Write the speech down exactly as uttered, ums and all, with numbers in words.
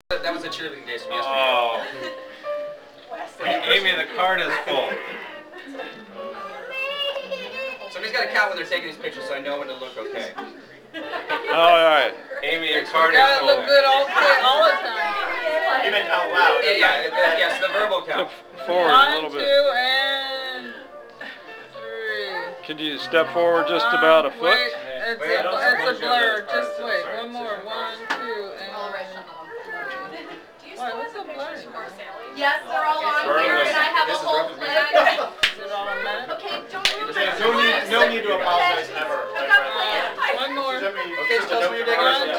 That was a cheerleading day from yesterday. Oh. Amy, the card is full. Somebody's got to count when they're taking these pictures so I know when to look okay. All right. Amy, your card is full. Gotta look good all, all the time. Even out loud. Yeah, yeah, yes, the verbal count. Step forward One, a little bit. two, and three. Can you step forward just about a um, foot? Wait, it's, Wait, a, don't it's a blur. close your Just eyes. wait. Sorry. One more. One, two, and... Why, what's the blur? Yes, they're all on Burn here, this. and I have This a is whole rough. plan. Is it all a minute? Okay, don't move No it. need, no need to apologize ever. I've got a plan. One more. Okay, just tell us when you're digging. One,